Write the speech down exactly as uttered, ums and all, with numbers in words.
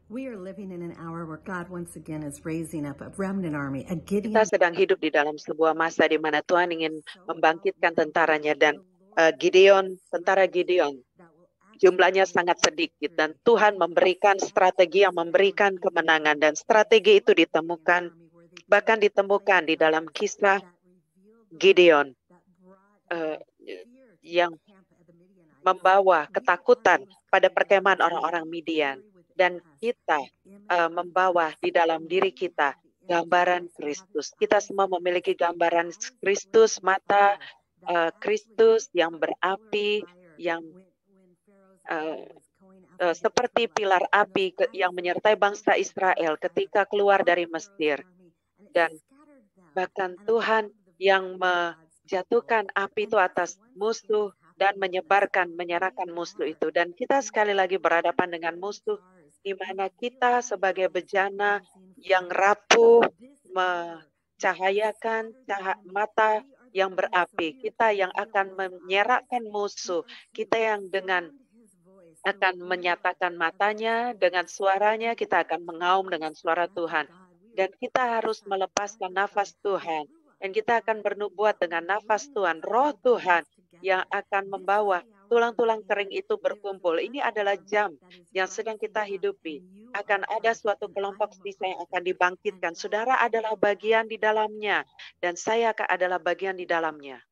We are living in an hour where God once again is raising up a remnant army, a Kita Gideon. sedang hidup di dalam sebuah masa di mana Tuhan ingin membangkitkan tentaranya dan uh, Gideon, tentara Gideon, jumlahnya sangat sedikit dan Tuhan memberikan strategi yang memberikan kemenangan dan strategi itu ditemukan bahkan ditemukan di dalam kisah Gideon uh, yang membawa ketakutan pada perkemahan orang-orang Midian dan kita uh, membawa di dalam diri kita gambaran Kristus. Kita semua memiliki gambaran Kristus, mata uh, Kristus yang berapi, yang uh, uh, seperti pilar api ke, yang menyertai bangsa Israel ketika keluar dari Mesir. Dan bahkan Tuhan yang menjatuhkan api itu atas musuh dan menyebarkan, menyerahkan musuh itu. Dan kita sekali lagi berhadapan dengan musuh di mana kita sebagai bejana yang rapuh mencahayakan cahaya mata yang berapi. Kita yang akan menyerahkan musuh. Kita yang dengan akan menyatakan matanya dengan suaranya, kita akan mengaum dengan suara Tuhan. Dan kita harus melepaskan nafas Tuhan. Dan kita akan bernubuat dengan nafas Tuhan, roh Tuhan yang akan membawa tulang-tulang kering itu berkumpul. Ini adalah jam yang sedang kita hidupi. Akan ada suatu kelompok sisa yang akan dibangkitkan. Saudara adalah bagian di dalamnya. Dan saya adalah bagian di dalamnya.